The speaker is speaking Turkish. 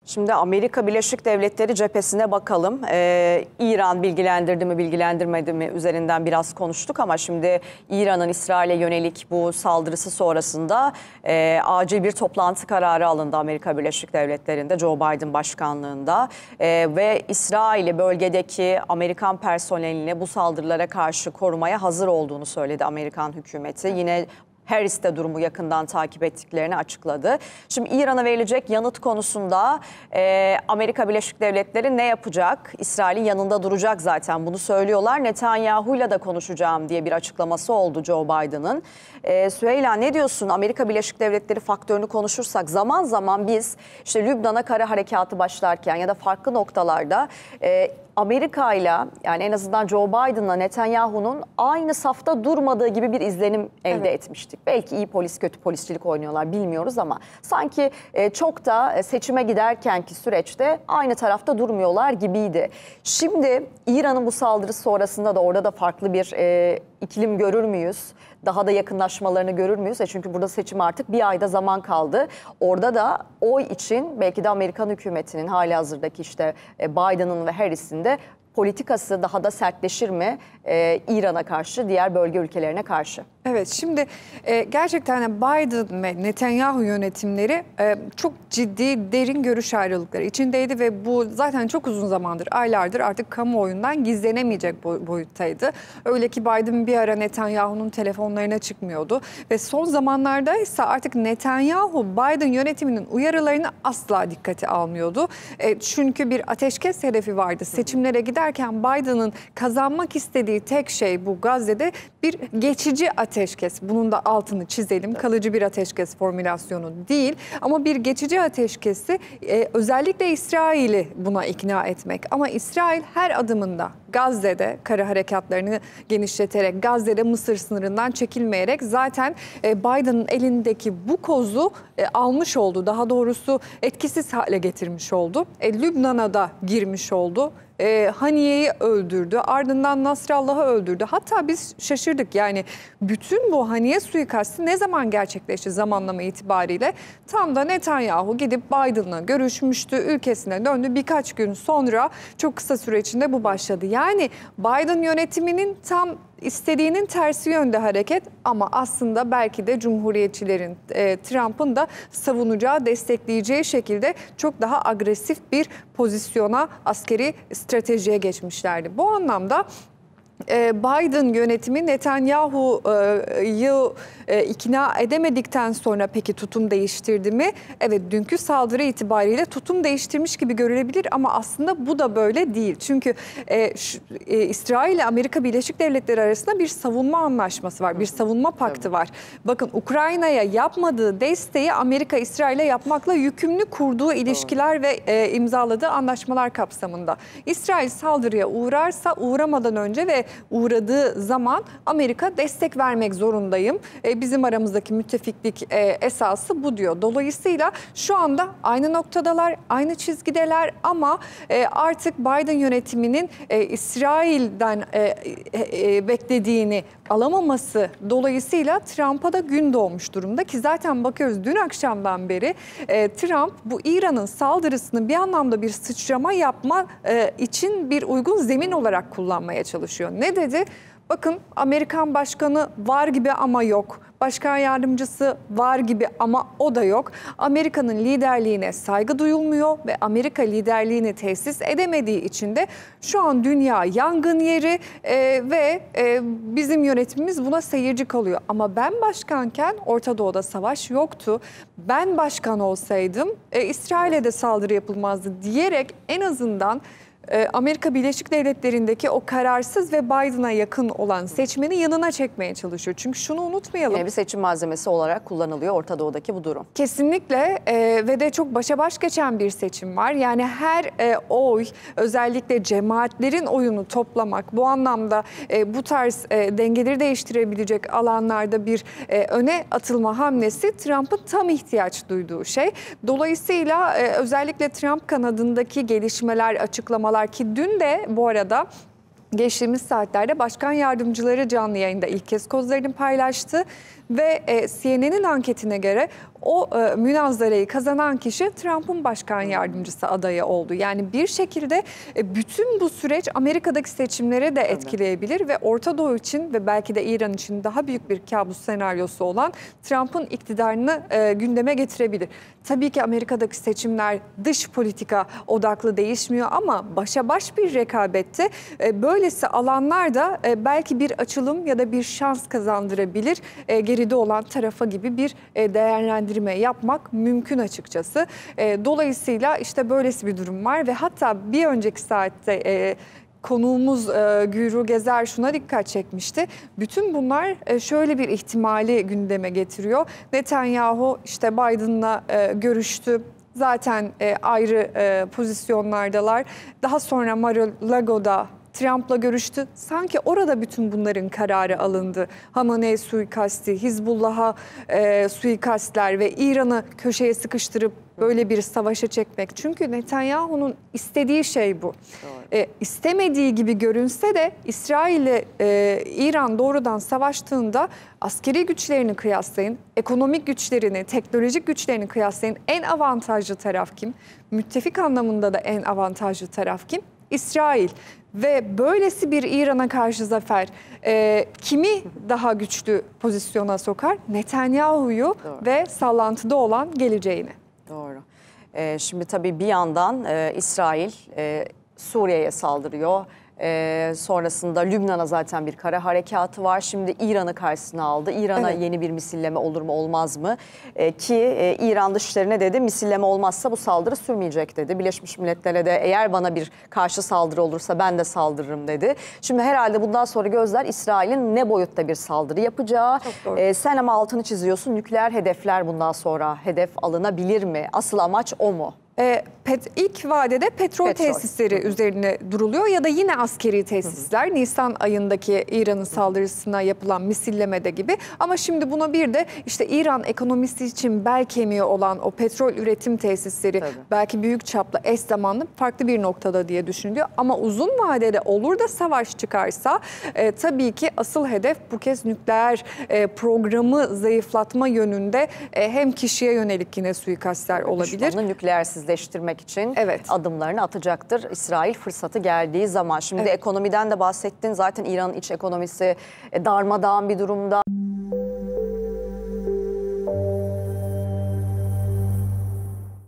Şimdi Amerika Birleşik Devletleri cephesine bakalım. İran bilgilendirdi mi, bilgilendirmedi mi üzerinden biraz konuştuk ama şimdi İran'ın İsrail'e yönelik bu saldırısı sonrasında acil bir toplantı kararı alındı Amerika Birleşik Devletleri'nde Joe Biden başkanlığında ve İsrail'i bölgedeki Amerikan personelini bu saldırılara karşı korumaya hazır olduğunu söyledi Amerikan hükümeti. Yine Harris de durumu yakından takip ettiklerini açıkladı. Şimdi İran'a verilecek yanıt konusunda Amerika Birleşik Devletleri ne yapacak? İsrail'in yanında duracak zaten, bunu söylüyorlar. Netanyahu'yla da konuşacağım diye bir açıklaması oldu Joe Biden'ın. Süheyla, ne diyorsun? Amerika Birleşik Devletleri faktörünü konuşursak zaman zaman biz işte Lübnan'a kara harekatı başlarken ya da farklı noktalarda Amerika ile, yani en azından Joe Biden'la Netanyahu'nun aynı safta durmadığı gibi bir izlenim elde etmiştik. Belki iyi polis kötü polisçilik oynuyorlar, bilmiyoruz ama sanki çok da seçime giderkenki süreçte aynı tarafta durmuyorlar gibiydi. Şimdi İran'ın bu saldırısı sonrasında da orada da farklı bir iklim görür müyüz? Daha da yakınlaşmalarını görür müyüz? Çünkü burada seçim artık bir ayda zaman kaldı. Orada da oy için belki de Amerikan hükümetinin halihazırdaki işte Biden'ın ve Harris'in de politikası daha da sertleşir mi İran'a karşı, diğer bölge ülkelerine karşı? Evet, şimdi gerçekten Biden ve Netanyahu yönetimleri çok ciddi, derin görüş ayrılıkları içindeydi ve bu zaten çok uzun zamandır, aylardır artık kamuoyundan gizlenemeyecek boyuttaydı. Öyle ki Biden bir ara Netanyahu'nun telefonlarına çıkmıyordu ve son zamanlarda ise artık Netanyahu Biden yönetiminin uyarılarını asla dikkate almıyordu. Çünkü bir ateşkes hedefi vardı. Seçimlere giderken Biden'ın kazanmak istediği tek şey bu Gazze'de bir geçici ateşkes. Bunun da altını çizelim. Kalıcı bir ateşkes formülasyonu değil ama bir geçici ateşkesi, özellikle İsrail'i buna ikna etmek. Ama İsrail her adımında Gazze'de kara harekatlarını genişleterek, Gazze'de Mısır sınırından çekilmeyerek zaten Biden'ın elindeki bu kozu almış oldu. Daha doğrusu etkisiz hale getirmiş oldu. Lübnan'a da girmiş oldu. Haniye'yi öldürdü, ardından Nasrallah'ı öldürdü. Hatta biz şaşırdık, yani bütün bu Haniye suikastı ne zaman gerçekleşti zamanlama itibariyle? Tam da Netanyahu gidip Biden'la görüşmüştü, ülkesine döndü. Birkaç gün sonra çok kısa süre içinde bu başladı. Yani Biden yönetiminin tam istediğinin tersi yönde hareket ama aslında belki de Cumhuriyetçilerin, Trump'ın da savunacağı, destekleyeceği şekilde çok daha agresif bir pozisyona, askeri stratejiye geçmişlerdi. Bu anlamda Biden yönetimi Netanyahu'yu ikna edemedikten sonra peki tutum değiştirdi mi? Evet, dünkü saldırı itibariyle tutum değiştirmiş gibi görülebilir ama aslında bu da böyle değil. Çünkü İsrail ile Amerika Birleşik Devletleri arasında bir savunma anlaşması var, bir savunma paktı var. Bakın, Ukrayna'ya yapmadığı desteği Amerika İsrail'e yapmakla yükümlü kurduğu ilişkiler ve imzaladığı anlaşmalar kapsamında. İsrail saldırıya uğrarsa uğramadan önce ve uğradığı zaman Amerika destek vermek zorundayım. Bizim aramızdaki müttefiklik esası bu diyor. Dolayısıyla şu anda aynı noktadalar, aynı çizgideler ama artık Biden yönetiminin İsrail'den beklediğini alamaması dolayısıyla Trump'a da gün doğmuş durumda ki zaten bakıyoruz dün akşamdan beri Trump bu İran'ın saldırısını bir anlamda bir sıçrama yapma için bir uygun zemin olarak kullanmaya çalışıyor. Ne dedi? Bakın, Amerikan başkanı var gibi ama yok. Başkan yardımcısı var gibi ama o da yok. Amerika'nın liderliğine saygı duyulmuyor ve Amerika liderliğini tesis edemediği için de şu an dünya yangın yeri ve bizim yönetimimiz buna seyirci kalıyor. Ama ben başkanken Orta Doğu'da savaş yoktu. Ben başkan olsaydım İsrail'e de saldırı yapılmazdı diyerek en azından Amerika Birleşik Devletleri'ndeki o kararsız ve Biden'a yakın olan seçmeni yanına çekmeye çalışıyor. Çünkü şunu unutmayalım. Bir seçim malzemesi olarak kullanılıyor Orta Doğu'daki bu durum. Kesinlikle ve de çok başa baş geçen bir seçim var. Yani her oy, özellikle cemaatlerin oyunu toplamak, bu anlamda bu tarz dengeleri değiştirebilecek alanlarda bir öne atılma hamlesi Trump'ın tam ihtiyaç duyduğu şey. Dolayısıyla özellikle Trump kanadındaki gelişmeler, açıklamalar ki dün de bu arada geçtiğimiz saatlerde başkan yardımcıları canlı yayında ilk kez kozlarını paylaştı ve CNN'in anketine göre o münazarayı kazanan kişi Trump'ın başkan yardımcısı adayı oldu. Yani bir şekilde bütün bu süreç Amerika'daki seçimlere de etkileyebilir ve Orta Doğu için ve belki de İran için daha büyük bir kabus senaryosu olan Trump'ın iktidarını gündeme getirebilir. Tabii ki Amerika'daki seçimler dış politika odaklı değişmiyor ama başa baş bir rekabette böylesi alanlar da belki bir açılım ya da bir şans kazandırabilir. Geride olan tarafa gibi bir değerlendirme yapmak mümkün açıkçası. Dolayısıyla işte böylesi bir durum var ve hatta bir önceki saatte konuğumuz Gürü Gezer şuna dikkat çekmişti. Bütün bunlar şöyle bir ihtimali gündeme getiriyor. Netanyahu işte Biden'la görüştü. Zaten ayrı pozisyonlardalar. Daha sonra Mar-a-Lago'da Trump'la görüştü. Sanki orada bütün bunların kararı alındı. Hamaney suikasti, Hizbullah'a suikastler ve İran'ı köşeye sıkıştırıp böyle bir savaşa çekmek. Çünkü Netanyahu'nun istediği şey bu. İstemediği gibi görünse de İsrail ile İran doğrudan savaştığında askeri güçlerini kıyaslayın, ekonomik güçlerini, teknolojik güçlerini kıyaslayın. En avantajlı taraf kim? Müttefik anlamında da en avantajlı taraf kim? İsrail. Ve böylesi bir İran'a karşı zafer kimi daha güçlü pozisyona sokar? Netanyahu'yu ve sallantıda olan geleceğini. Doğru. Şimdi tabii bir yandan İsrail Suriye'ye saldırıyor. Sonrasında Lübnan'a zaten bir kara harekatı var. Şimdi İran'ı karşısına aldı. İran'a yeni bir misilleme olur mu olmaz mı? Ki İran Dışişleri dedi? Misilleme olmazsa bu saldırı sürmeyecek dedi. Birleşmiş Milletler'e de eğer bana bir karşı saldırı olursa ben de saldırırım dedi. Şimdi herhalde bundan sonra gözler İsrail'in ne boyutta bir saldırı yapacağı. Sen ama altını çiziyorsun. Nükleer hedefler bundan sonra hedef alınabilir mi? Asıl amaç o mu? İlk vadede petrol tesisleri üzerine duruluyor ya da yine askeri tesisler. Nisan ayındaki İran'ın saldırısına yapılan misillemede gibi. Ama şimdi buna bir de işte İran ekonomisi için bel kemiği olan o petrol üretim tesisleri belki büyük çaplı eş zamanlı farklı bir noktada diye düşünülüyor. Ama uzun vadede olur da savaş çıkarsa tabii ki asıl hedef bu kez nükleer programı zayıflatma yönünde hem kişiye yönelik yine suikastler olabilir. Düşmanı nükleersizleştirmek için adımlarını atacaktır İsrail fırsatı geldiği zaman. Şimdi ekonomiden de bahsettin. Zaten İran'ın iç ekonomisi darmadağın bir durumda.